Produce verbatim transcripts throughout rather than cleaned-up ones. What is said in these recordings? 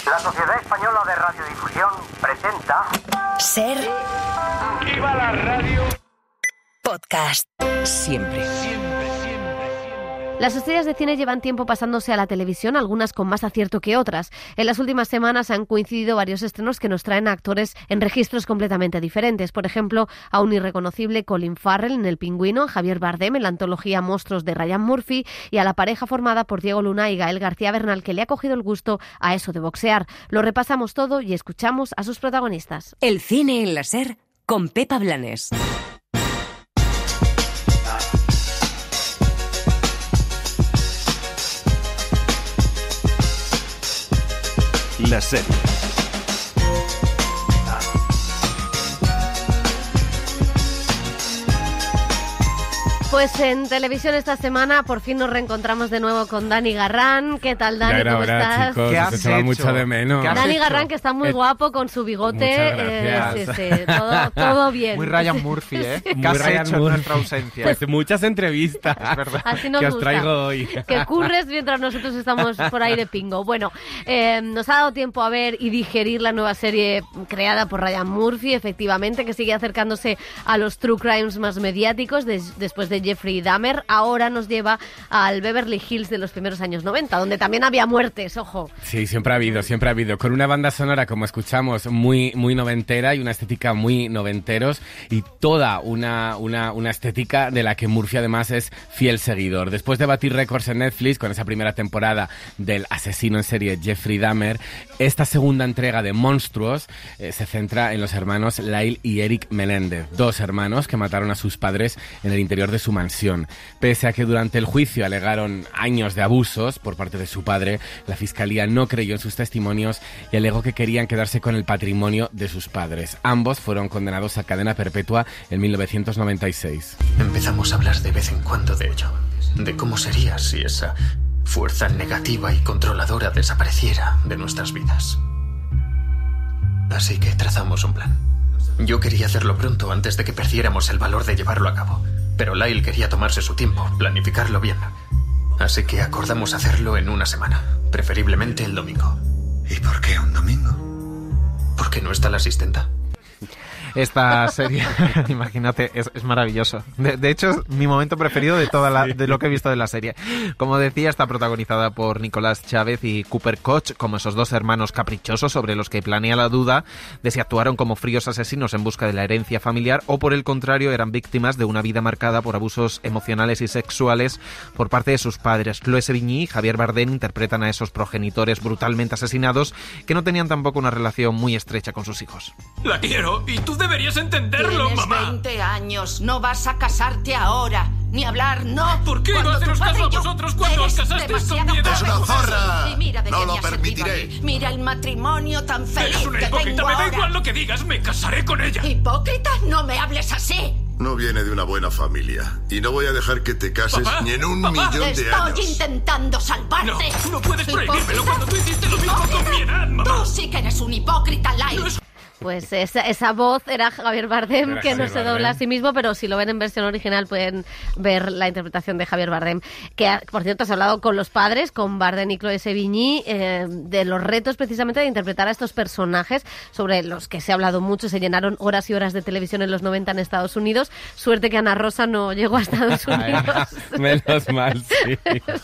La Sociedad Española de Radiodifusión presenta... Ser... ¡Viva la radio! Podcast. Siempre. Las estrellas de cine llevan tiempo pasándose a la televisión, algunas con más acierto que otras. En las últimas semanas han coincidido varios estrenos que nos traen a actores en registros completamente diferentes. Por ejemplo, a un irreconocible Colin Farrell en El Pingüino, a Javier Bardem en la antología Monstruos de Ryan Murphy y a la pareja formada por Diego Luna y Gael García Bernal, que le ha cogido el gusto a eso de boxear. Lo repasamos todo y escuchamos a sus protagonistas. El cine en la Ser con Pepa Blanes. La Serie. Pues en televisión esta semana por fin nos reencontramos de nuevo con Dani Garrán. ¿Qué tal, Dani? Ya era ¿Cómo hora, estás? chicos, ¿Qué os has echaba hecho? mucho de menos. ¿Qué has Dani hecho? Garrán, que está muy Eh, guapo con su bigote. muchas eh, gracias. sí, sí, todo, todo bien. Muy Ryan Murphy, ¿eh? Muy ¿Qué has Ryan hecho en Murphy. nuestra ausencia? Pues muchas entrevistas Es verdad. Así nos que os gusta. traigo hoy. Que curres mientras nosotros estamos por ahí de pingo. Bueno, eh, nos ha dado tiempo a ver y digerir la nueva serie creada por Ryan Murphy, efectivamente, que sigue acercándose a los true crimes más mediáticos des- después de Jeffrey Dahmer. Ahora nos lleva al Beverly Hills de los primeros años noventa, donde también había muertes, ojo. Sí, siempre ha habido, siempre ha habido. Con una banda sonora, como escuchamos, muy, muy noventera y una estética muy noventeros y toda una, una, una estética de la que Murphy además es fiel seguidor. Después de batir récords en Netflix con esa primera temporada del asesino en serie Jeffrey Dahmer, esta segunda entrega de Monstruos eh, se centra en los hermanos Lyle y Eric Meléndez, dos hermanos que mataron a sus padres en el interior de su mansión. Pese a que durante el juicio alegaron años de abusos por parte de su padre, la fiscalía no creyó en sus testimonios y alegó que querían quedarse con el patrimonio de sus padres. Ambos fueron condenados a cadena perpetua en mil novecientos noventa y seis. Empezamos a hablar de vez en cuando de ello, de cómo sería si esa fuerza negativa y controladora desapareciera de nuestras vidas. Así que trazamos un plan. Yo quería hacerlo pronto antes de que perdiéramos el valor de llevarlo a cabo, pero Lyle quería tomarse su tiempo, planificarlo bien. Así que acordamos hacerlo en una semana, preferiblemente el domingo. ¿Y por qué un domingo? ¿Por qué no está la asistenta? Esta serie, imagínate, es, es maravilloso. De, de hecho, es mi momento preferido de toda la, de lo que he visto de la serie. Como decía, está protagonizada por Nicolás Chávez y Cooper Koch, como esos dos hermanos caprichosos sobre los que planea la duda de si actuaron como fríos asesinos en busca de la herencia familiar o, por el contrario, eran víctimas de una vida marcada por abusos emocionales y sexuales por parte de sus padres. Chloe Sevigny y Javier Bardem interpretan a esos progenitores brutalmente asesinados que no tenían tampoco una relación muy estrecha con sus hijos. La quiero y tú deberías entenderlo, Tienes mamá. veinte años, no vas a casarte ahora, ni hablar, no. ¿Por qué iba a Cuando haceros tu padre caso a y yo vosotros cuando os eres casasteis con demasiado mi edad? ¡Es una joven. zorra! Y mira de No qué lo me ha servido permitiré. a mí. Mira el matrimonio tan feliz Eres una que hipócrita, tengo me da ahora. igual lo que digas, me casaré con ella. ¿Hipócrita? No me hables así. No viene de una buena familia. Y no voy a dejar que te cases Papá, ni en un papá. millón de Estoy años. intentando salvarte. No, no puedes prohibírmelo ¿Hipócrita? cuando tú hiciste lo mismo con ¿Hipócrita? mi edad, mamá. Tú sí que eres un hipócrita, Lyle. No es- Pues esa, esa voz era Javier Bardem, Era que no Javier se dobla Bardem. a sí mismo, pero si lo ven en versión original pueden ver la interpretación de Javier Bardem. Que, por cierto, has hablado con los padres, con Bardem y Chloe Sevigny, eh, de los retos precisamente de interpretar a estos personajes sobre los que se ha hablado mucho. Se llenaron horas y horas de televisión en los noventa en Estados Unidos. Suerte que Ana Rosa no llegó a Estados Unidos. Menos mal, sí.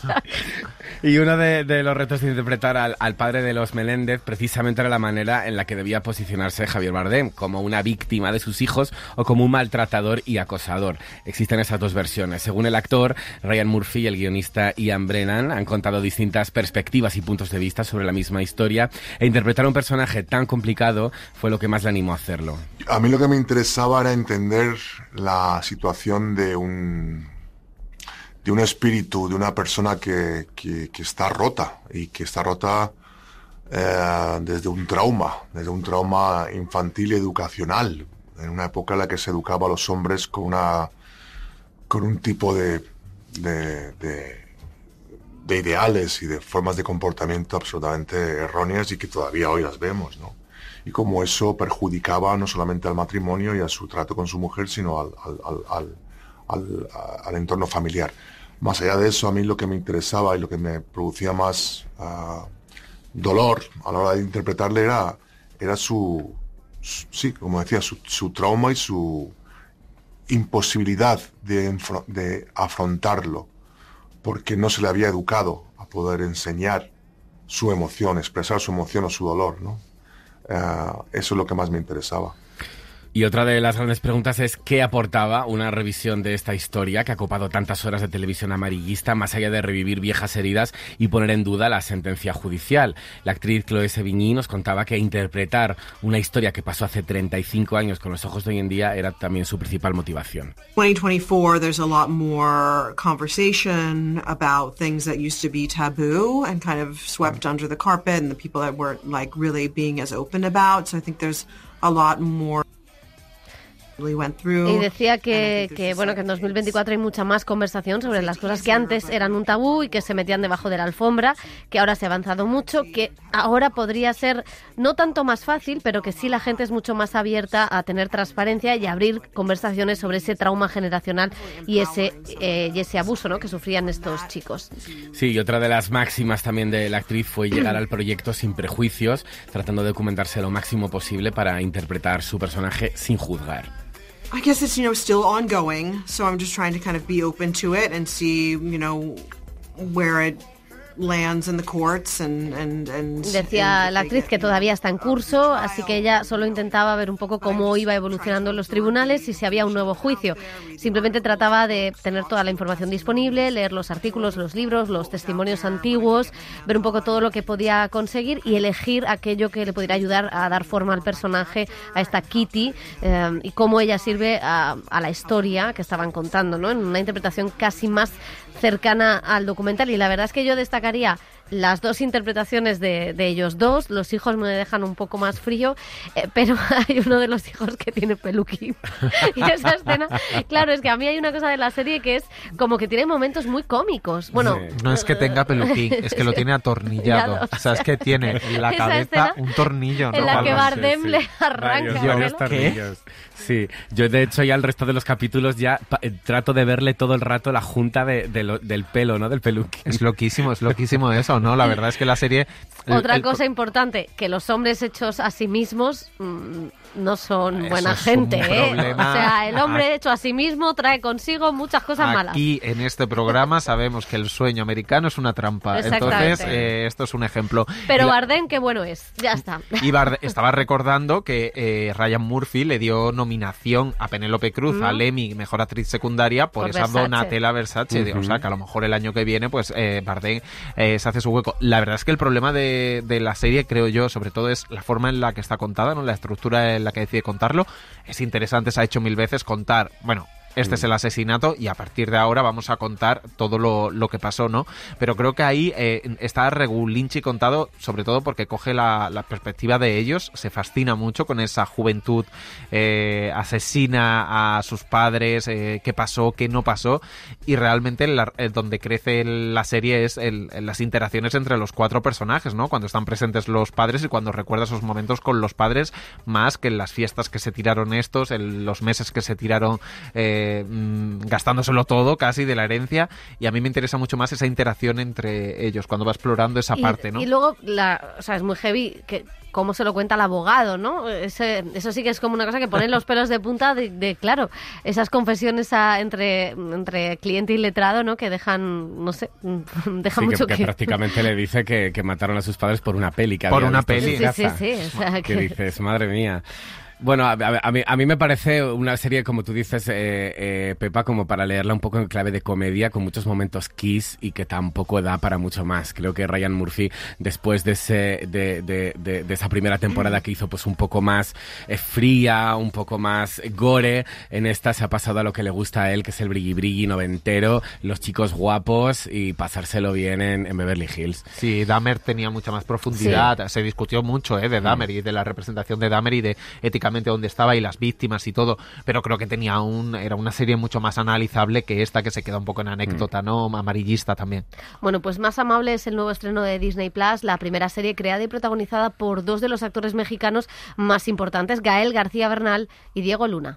Y uno de, de los retos de interpretar al, al padre de los Meléndez precisamente era la manera en la que debía posicionarse Javier Bardem, como una víctima de sus hijos o como un maltratador y acosador. Existen esas dos versiones. Según el actor, Ryan Murphy y el guionista Ian Brennan han contado distintas perspectivas y puntos de vista sobre la misma historia, e interpretar a un personaje tan complicado fue lo que más le animó a hacerlo. A mí lo que me interesaba era entender la situación de un de un espíritu, de una persona que, que, que está rota y que está rota eh, desde un trauma, desde un trauma infantil y educacional, en una época en la que se educaba a los hombres con una con un tipo de de, de de ideales y de formas de comportamiento absolutamente erróneas y que todavía hoy las vemos, ¿no? Y cómo eso perjudicaba no solamente al matrimonio y a su trato con su mujer, sino al, al, al, al, al, al entorno familiar. Más allá de eso, a mí lo que me interesaba y lo que me producía más uh, dolor a la hora de interpretarle era, era su, su, sí, como decía, su, su trauma y su imposibilidad de, de afrontarlo, porque no se le había educado a poder enseñar su emoción, expresar su emoción o su dolor, ¿no? Uh, eso es lo que más me interesaba. Y otra de las grandes preguntas es ¿qué aportaba una revisión de esta historia que ha copado tantas horas de televisión amarillista, más allá de revivir viejas heridas y poner en duda la sentencia judicial? La actriz Chloé Sevigny nos contaba que interpretar una historia que pasó hace treinta y cinco años con los ojos de hoy en día era también su principal motivación. twenty twenty-four, there's a lot more conversation about things that used to be taboo and kind of swept under the carpet, and the people that weren't like really being as open about. So I think there's a lot more. Y decía que, que bueno que en dos mil veinticuatro hay mucha más conversación sobre las cosas que antes eran un tabú y que se metían debajo de la alfombra, que ahora se ha avanzado mucho, que ahora podría ser no tanto más fácil, pero que sí la gente es mucho más abierta a tener transparencia y abrir conversaciones sobre ese trauma generacional y ese eh, y ese abuso, ¿no?, que sufrían estos chicos. Sí, y otra de las máximas también de la actriz fue llegar al proyecto sin prejuicios, tratando de documentarse lo máximo posible para interpretar su personaje sin juzgar. I guess it's, you know, still ongoing, so I'm just trying to kind of be open to it and see, you know, where it lands in the courts and, and, and Decía la actriz que todavía está en curso, así que ella solo intentaba ver un poco cómo iba evolucionando en los tribunales y si había un nuevo juicio. Simplemente trataba de tener toda la información disponible, leer los artículos, los libros, los testimonios antiguos, ver un poco todo lo que podía conseguir y elegir aquello que le pudiera ayudar a dar forma al personaje, a esta Kitty, eh, y cómo ella sirve a, a la historia que estaban contando, ¿no?, en una interpretación casi más cercana al documental. Y la verdad es que yo destacaría las dos interpretaciones de, de ellos dos. Los hijos me dejan un poco más frío, eh, pero hay uno de los hijos que tiene peluquín. Y esa escena, claro, es que a mí hay una cosa de la serie que es como que tiene momentos muy cómicos. Bueno, sí. No es que tenga peluquín, es que lo tiene atornillado. O sea, es que tiene en la cabeza un tornillo, ¿no? En la que Bardem sí, sí. le arranca. Varios tornillos. Sí, yo de hecho ya el resto de los capítulos ya pa- trato de verle todo el rato la junta de, de lo, del pelo, ¿no? Del peluquín. Es loquísimo, es loquísimo eso, ¿no? La verdad es que la serie... El, Otra el, cosa importante, que los hombres hechos a sí mismos mmm, no son eso buena es gente, ¿eh? Problema. O sea, el hombre hecho a sí mismo trae consigo muchas cosas Aquí, malas. Aquí en este programa sabemos que el sueño americano es una trampa. Entonces, eh, esto es un ejemplo. Pero la... Bardem, qué bueno es. Ya está. Y Bard... estaba recordando que eh, Ryan Murphy le dio nominación a Penélope Cruz, mm. al Emmy, mejor actriz secundaria, por, por esa Versace. Donatella Versace. Uh-huh. O sea, que a lo mejor el año que viene, pues eh, Bardem eh, se hace su hueco. La verdad es que el problema de, de la serie, creo yo, sobre todo es la forma en la que está contada, ¿no? La estructura en la que decide contarlo. Es interesante, se ha hecho mil veces contar, bueno... Este es el asesinato y a partir de ahora vamos a contar todo lo, lo que pasó, ¿no? Pero creo que ahí eh, está regulinchi contado, sobre todo porque coge la, la perspectiva de ellos, se fascina mucho con esa juventud, eh, asesina a sus padres, eh, qué pasó, qué no pasó, y realmente la, eh, donde crece la serie es el, las interacciones entre los cuatro personajes, ¿no? Cuando están presentes los padres y cuando recuerda esos momentos con los padres, más que en las fiestas que se tiraron estos, en los meses que se tiraron... Eh, gastándoselo todo casi de la herencia, y a mí me interesa mucho más esa interacción entre ellos cuando va explorando esa y, parte, ¿no? Y luego, la, o sea, es muy heavy que cómo se lo cuenta el abogado, ¿no? Ese, eso sí que es como una cosa que pone los pelos de punta de, de claro, esas confesiones a, entre, entre cliente y letrado, ¿no? Que dejan, no sé, dejan sí, mucho que, que... que prácticamente le dice que, que mataron a sus padres por una peli que por había una visto peli. en Sí, casa. sí, sí, sí. O sea, que... que dices, madre mía. Bueno, a, a, a, mí, a mí me parece una serie, como tú dices, eh, eh, Pepa, como para leerla un poco en clave de comedia, con muchos momentos kiss y que tampoco da para mucho más. Creo que Ryan Murphy, después de ese de, de, de, de esa primera temporada que hizo pues un poco más eh, fría, un poco más gore, en esta se ha pasado a lo que le gusta a él, que es el brilli brilli noventero, los chicos guapos y pasárselo bien en, en Beverly Hills. Sí, Dahmer tenía mucha más profundidad, sí. Se discutió mucho eh, de Dahmer y de la representación de Dahmer y de éticamente dónde estaba y las víctimas y todo, pero creo que tenía un era una serie mucho más analizable que esta, que se queda un poco en anécdota, ¿no? Amarillista también. Bueno, pues Más amable es el nuevo estreno de Disney Plus, la primera serie creada y protagonizada por dos de los actores mexicanos más importantes, Gael García Bernal y Diego Luna.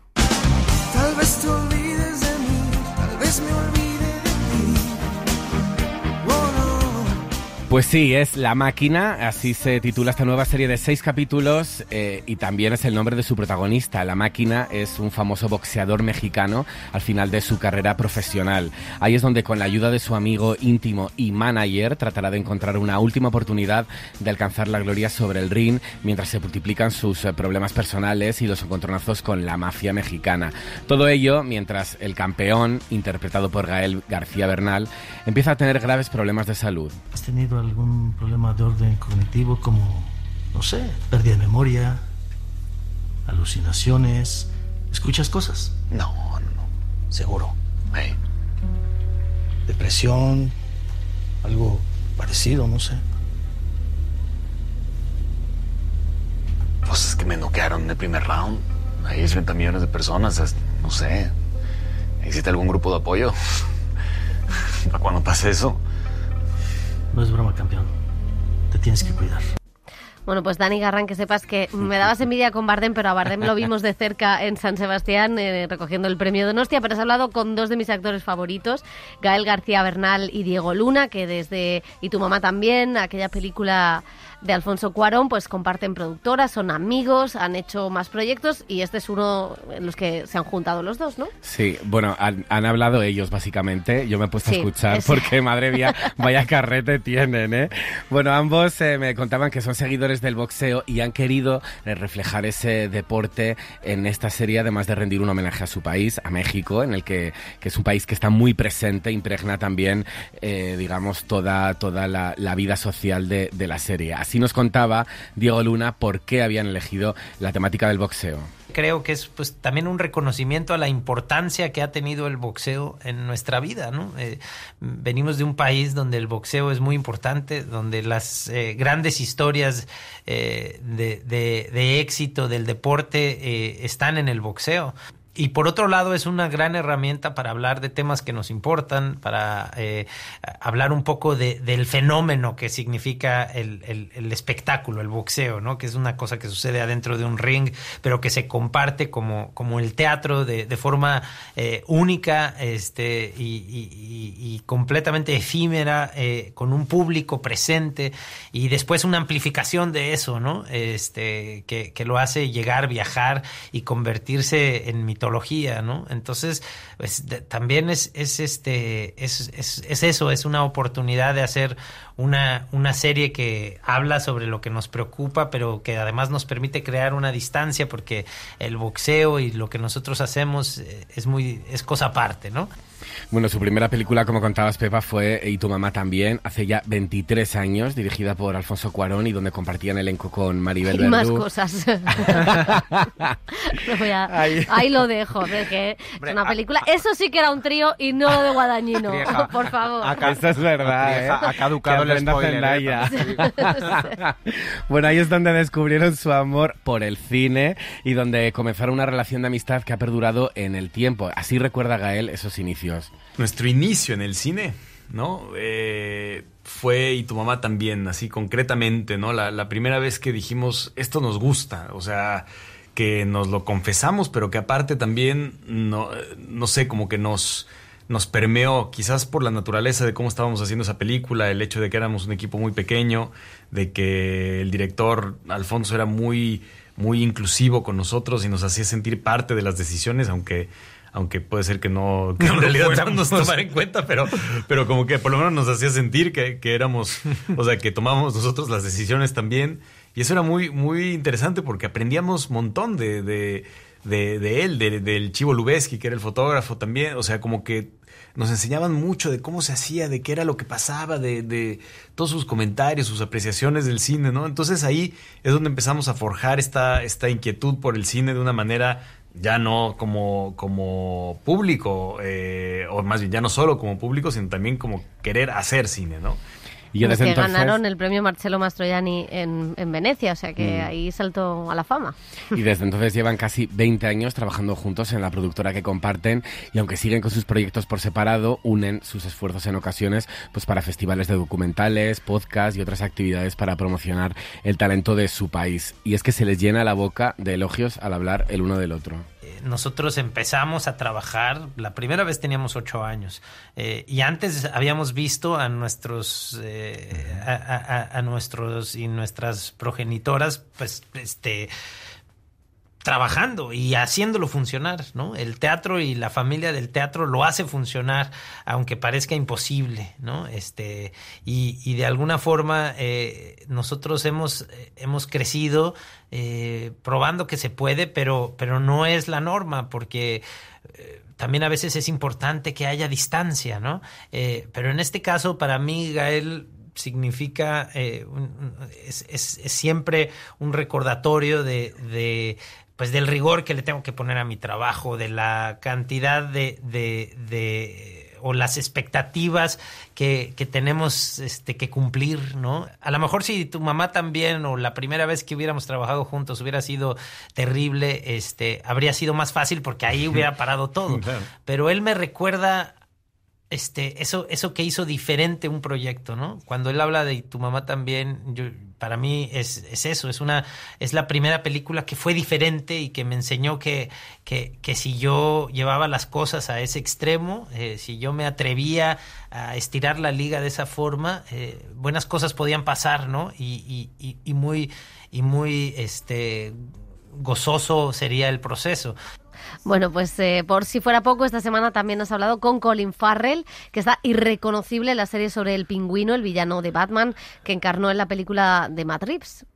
Tal vez te olvides de mí, tal vez me olvide de ti. Oh, no. Pues sí, es La Máquina, así se titula esta nueva serie de seis capítulos eh, y también es el nombre de su protagonista. La Máquina es un famoso boxeador mexicano al final de su carrera profesional. Ahí es donde con la ayuda de su amigo íntimo y manager tratará de encontrar una última oportunidad de alcanzar la gloria sobre el ring mientras se multiplican sus eh, problemas personales y los encontronazos con la mafia mexicana. Todo ello mientras el campeón, interpretado por Gael García Bernal, empieza a tener graves problemas de salud. ¿Has tenido algún problema de orden cognitivo como, no sé, pérdida de memoria, alucinaciones? ¿Escuchas cosas? No, no, no. ¿Seguro? Hey. ¿Depresión? ¿Algo parecido? No sé. Pues es que me noquearon en el primer round. Hay treinta millones de personas, no sé. ¿Existe algún grupo de apoyo? ¿Para cuando pase eso? No es broma, campeón. Te tienes que cuidar. Bueno, pues Dani Garrán, que sepas que me dabas envidia con Bardem, pero a Bardem lo vimos de cerca en San Sebastián eh, recogiendo el premio Donostia, pero has hablado con dos de mis actores favoritos, Gael García Bernal y Diego Luna, que desde Y tu mamá también, aquella película de Alfonso Cuarón, pues comparten productoras, son amigos, han hecho más proyectos y este es uno en los que se han juntado los dos, ¿no? Sí, bueno, han, han hablado ellos básicamente, yo me he puesto Sí, a escuchar es- porque madre mía, vaya carrete tienen, ¿eh? Bueno, ambos eh, me contaban que son seguidores del boxeo y han querido eh, reflejar ese deporte en esta serie, además de rendir un homenaje a su país, a México, en el que, que es un país que está muy presente, impregna también, eh, digamos, toda, toda la, la vida social de, de la serie. Así nos contaba Diego Luna por qué habían elegido la temática del boxeo. Creo que es pues también un reconocimiento a la importancia que ha tenido el boxeo en nuestra vida, ¿no? Eh, venimos de un país donde el boxeo es muy importante, donde las eh, grandes historias eh, de, de, de éxito del deporte eh, están en el boxeo. Y por otro lado es una gran herramienta para hablar de temas que nos importan, para eh, hablar un poco de, del fenómeno que significa el, el, el espectáculo, el boxeo, ¿no? Que es una cosa que sucede adentro de un ring, pero que se comparte como, como el teatro de, de forma eh, única este, y, y, y, y completamente efímera, eh, con un público presente y después una amplificación de eso, ¿no? Este, que, que lo hace llegar, viajar y convertirse en mitología. ¿No? Entonces, pues, de, también es, es este es, es, es eso, es una oportunidad de hacer una, una serie que habla sobre lo que nos preocupa, pero que además nos permite crear una distancia, porque el boxeo y lo que nosotros hacemos es muy es cosa aparte, ¿no? Bueno, su primera película, como contabas, Pepa, fue Y tu mamá también, hace ya veintitrés años, dirigida por Alfonso Cuarón y donde compartían elenco con Maribel Y Verdú. más cosas. No voy a- Ahí. ahí lo dejo, de que es una película. Eso sí que era un trío y no lo de Guadañino, Trieja. por favor. Eso es verdad, ¿eh? Trieja, ha caducado Que el aprenda spoiler, Zendaya. Sí. Bueno, ahí es donde descubrieron su amor por el cine y donde comenzaron una relación de amistad que ha perdurado en el tiempo. Así recuerda Gael esos inicios. Nuestro inicio en el cine, ¿no? Eh, fue Y tu mamá también, así concretamente, ¿no? La, la primera vez que dijimos, esto nos gusta, o sea, que nos lo confesamos, pero que aparte también, no, no sé, como que nos, nos permeó, quizás por la naturaleza de cómo estábamos haciendo esa película, el hecho de que éramos un equipo muy pequeño, de que el director Alfonso era muy, muy inclusivo con nosotros y nos hacía sentir parte de las decisiones, aunque... aunque puede ser que no, que No en lo realidad no fuéramos. nos tomara en cuenta, pero, pero como que por lo menos nos hacía sentir que, que éramos, o sea, que tomábamos nosotros las decisiones también. Y eso era muy, muy interesante porque aprendíamos un montón de, de, de, de él, de, del Chivo Lubeski, que era el fotógrafo también. O sea, como que nos enseñaban mucho de cómo se hacía, de qué era lo que pasaba, de, de todos sus comentarios, sus apreciaciones del cine, ¿no? Entonces ahí es donde empezamos a forjar esta, esta inquietud por el cine de una manera ya no como, como público, eh, o más bien ya no solo como público, sino también como querer hacer cine, ¿no? Y yo Los desde que entonces... ganaron el premio Marcello Mastroianni en, en Venecia, o sea que Mm. ahí saltó a la fama. Y desde entonces llevan casi veinte años trabajando juntos en la productora que comparten y aunque siguen con sus proyectos por separado, unen sus esfuerzos en ocasiones pues para festivales de documentales, podcasts y otras actividades para promocionar el talento de su país. Y es que se les llena la boca de elogios al hablar el uno del otro. eh, nosotros empezamos a trabajar, la primera vez teníamos ocho años, eh, y antes habíamos visto a nuestros, eh, a, a, a nuestros y nuestras progenitoras, pues, este... trabajando y haciéndolo funcionar, ¿no? El teatro y la familia del teatro lo hace funcionar, aunque parezca imposible, ¿no? Este, y, y de alguna forma eh, nosotros hemos, hemos crecido eh, probando que se puede, pero, pero no es la norma, porque eh, también a veces es importante que haya distancia, ¿no? Eh, pero en este caso, para mí, Gael, significa, eh, un, es, es, es siempre un recordatorio de, de pues del rigor que le tengo que poner a mi trabajo, de la cantidad de, de, de o las expectativas que, que tenemos este, que cumplir, ¿no? A lo mejor si tu mamá también, o la primera vez que hubiéramos trabajado juntos hubiera sido terrible, este, habría sido más fácil porque ahí hubiera parado todo. Claro. Pero él me recuerda este, eso, eso que hizo diferente un proyecto, ¿no? Cuando él habla de tu mamá también, yo, para mí es, es eso, es una, es la primera película que fue diferente y que me enseñó que, que, que si yo llevaba las cosas a ese extremo, eh, si yo me atrevía a estirar la liga de esa forma, eh, buenas cosas podían pasar, ¿no? Y, y, y muy, y muy, este, gozoso sería el proceso. Bueno, pues eh, por si fuera poco, esta semana también has hablado con Colin Farrell, que está irreconocible en la serie sobre el Pingüino, el villano de Batman, que encarnó en la película de Matt Reeves.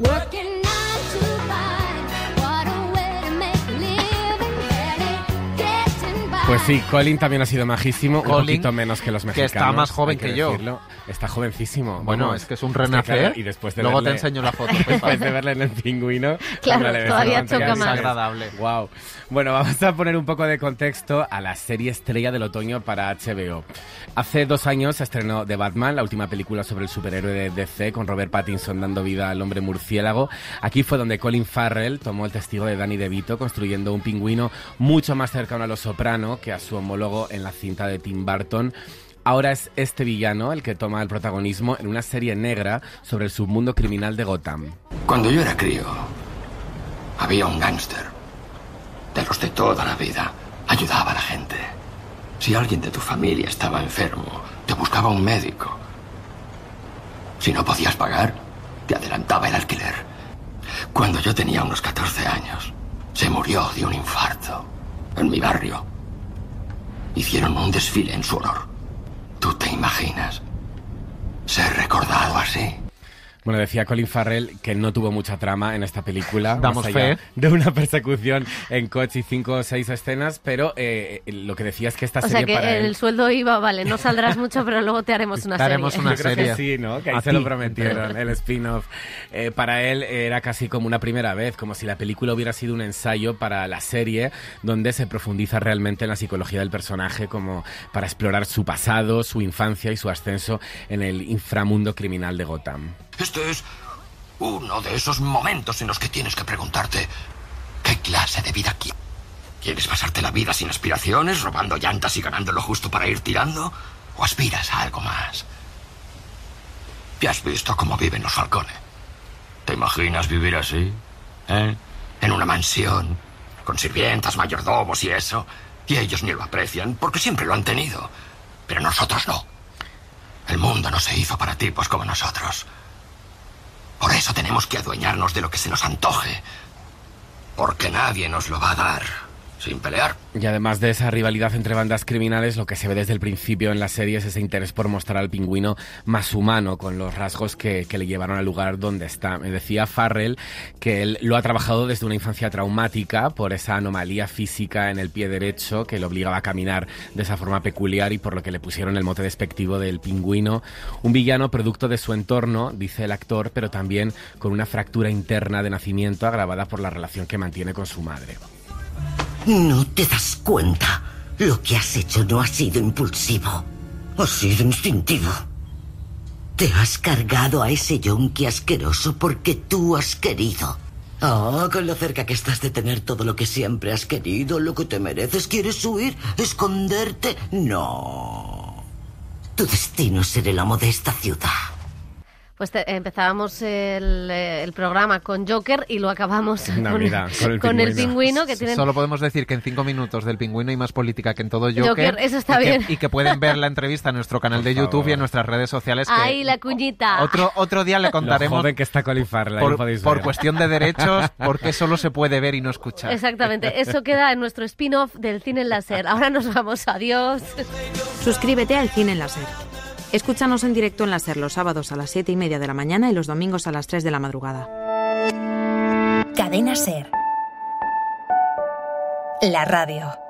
Pues sí, Colin también ha sido majísimo, Colin, un poquito menos que los mexicanos. Que está más joven que, que yo. Decirlo. Está jovencísimo. Bueno, Vamos, es que es un renacer. Es que, claro, y después de Luego verle, te enseño la foto. Después de verle en el Pingüino. Claro, todavía choca más. Es agradable. Wow. Bueno, vamos a poner un poco de contexto a la serie estrella del otoño para H B O. Hace dos años se estrenó The Batman, la última película sobre el superhéroe de D C, con Robert Pattinson dando vida al hombre murciélago. Aquí fue donde Colin Farrell tomó el testigo de Danny DeVito, construyendo un pingüino mucho más cercano a Los Soprano que a su homólogo en la cinta de Tim Burton. Ahora es este villano el que toma el protagonismo en una serie negra sobre el submundo criminal de Gotham. Cuando yo era crío, había un gángster, de los de toda la vida. Ayudaba a la gente. Si alguien de tu familia estaba enfermo, te buscaba un médico. Si no podías pagar, te adelantaba el alquiler. Cuando yo tenía unos catorce años, se murió de un infarto en mi barrio. Hicieron un desfile en su honor. ¿Tú te imaginas ser recordado así? Bueno, decía Colin Farrell que no tuvo mucha trama en esta película. Damos fe. De una persecución en coche y cinco o seis escenas, pero eh, lo que decía es que esta o serie sea que para el él... sueldo iba, vale, no saldrás mucho, pero luego te haremos una te haremos serie. una Yo creo serie. que sí, ¿no? Que ahí A se ti. lo prometieron, el spin-off. Eh, para él era casi como una primera vez, como si la película hubiera sido un ensayo para la serie, donde se profundiza realmente en la psicología del personaje, como para explorar su pasado, su infancia y su ascenso en el inframundo criminal de Gotham. Este es uno de esos momentos en los que tienes que preguntarte ¿qué clase de vida quieres? ¿Quieres pasarte la vida sin aspiraciones, robando llantas y ganando lo justo para ir tirando? ¿O aspiras a algo más? ¿Ya has visto cómo viven los Falcone? ¿Te imaginas vivir así? ¿Eh? En una mansión, con sirvientas, mayordomos y eso. Y ellos ni lo aprecian, porque siempre lo han tenido. Pero nosotros no. El mundo no se hizo para tipos como nosotros. Por eso tenemos que adueñarnos de lo que se nos antoje. Porque nadie nos lo va a dar sin pelear. Y además de esa rivalidad entre bandas criminales, lo que se ve desde el principio en la serie es ese interés por mostrar al pingüino más humano, con los rasgos que, que le llevaron al lugar donde está. Me decía Farrell que él lo ha trabajado desde una infancia traumática por esa anomalía física en el pie derecho que le obligaba a caminar de esa forma peculiar y por lo que le pusieron el mote despectivo del pingüino. Un villano producto de su entorno, dice el actor, pero también con una fractura interna de nacimiento agravada por la relación que mantiene con su madre. No te das cuenta. Lo que has hecho no ha sido impulsivo. Ha sido instintivo. Te has cargado a ese yonki asqueroso porque tú has querido. Oh, con lo cerca que estás de tener todo lo que siempre has querido, lo que te mereces. ¿Quieres huir? ¿Esconderte? No. Tu destino es ser el amo de esta ciudad. Pues te, empezábamos el, el programa con Joker y lo acabamos no, con, mira, con, el, con pingüino. el pingüino. Que tienen... Solo podemos decir que en cinco minutos del pingüino hay más política que en todo Joker. Joker, eso está y bien. Que, y que pueden ver la entrevista en nuestro canal Por de YouTube favor. y en nuestras redes sociales. Que ¡Ay, la cuñita! Otro, otro día le contaremos. Lo joven que está Colin Farrell, por, podéis por ver. cuestión de derechos, porque solo se puede ver y no escuchar. Exactamente, eso queda en nuestro spin-off del Cine en Láser. Ahora nos vamos, adiós. Suscríbete al Cine en Láser. Escúchanos en directo en Láser los sábados a las siete y media de la mañana y los domingos a las tres de la madrugada. Cadena Ser. La radio.